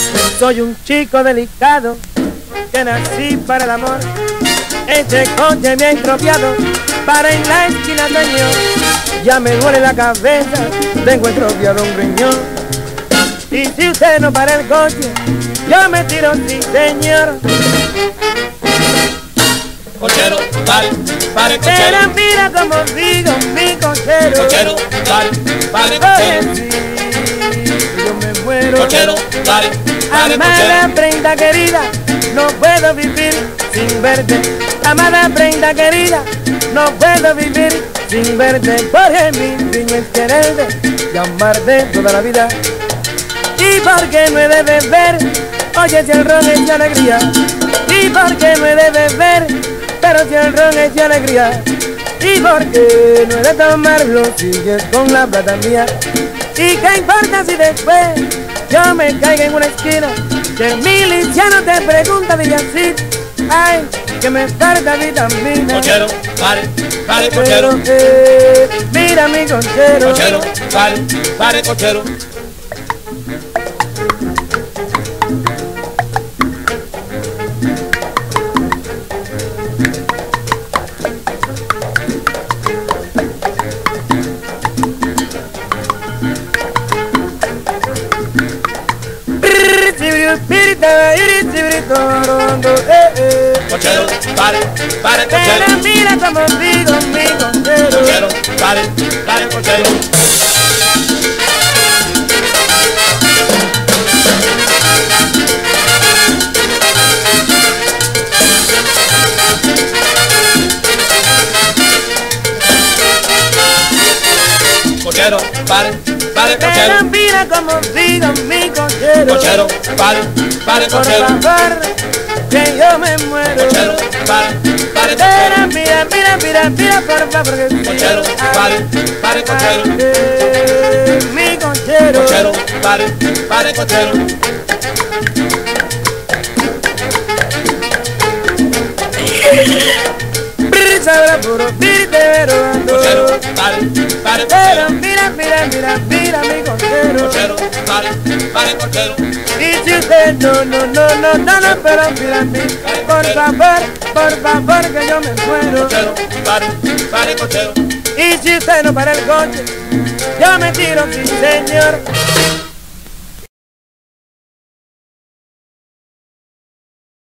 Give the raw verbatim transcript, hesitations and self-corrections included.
Soy un chico delicado que nací para el amor. Este coche me ha estropeado para en la esquina, señor. Ya me duele la cabeza, tengo estropeado un riñón. Y si usted no para el coche, yo me tiro, sí, señor. Cochero, pare, pare, cochero. Pero mira como digo, mi cochero. Cochero, pare, pare, Oye, cochero. sí, yo me muero. Cochero, pare, pare, Amada cochero. prenda querida, no puedo vivir sin verte. Amada prenda querida, no puedo vivir sin verte. Porque mi sueño es quererte y amarte toda la vida. Y porque no he de beber, oye, si el ron es de alegría. Y porque no he de beber, pero si el ron es de alegría. Y porque no he de tomarlo si es con la plata mía. ¿Y qué importa si después yo me caiga en una esquina? Que el miliciano te pregunta, diga así, ay, que me falta vitamina. Cochero, pare, pare, Pero, cochero. eh, mira mi cochero. Cochero, pare, pare, cochero. Cochero, pare, pare, cochero. Pero mira como digo mi cochero. Cochero, pare, pare, cochero. Cochero, pare, pare, Pero cochero. mira como digo mi cochero. Cochero, pare, pare, Por cochero. favor, que yo me muero. Cochero, pare, pare, Pero cochero. mira, mira, mira, mira, por favor, que Cochero, pare, pare, cochero. eh, mi cochero. Cochero, pare, pare, cochero. Brisa ahora puro, pirte, pero ando. Cochero, pare, pare, Pero cochero. mira, mira, mira, mira mi cochero. Cochero, pare, pare, cochero. Y si usted no, no, no, no, no, no, pero mira a mí, por favor, por favor, que yo me muero. Cochero, pare, pare, cochero. Y si usted no para el coche, yo me tiro, sí, señor.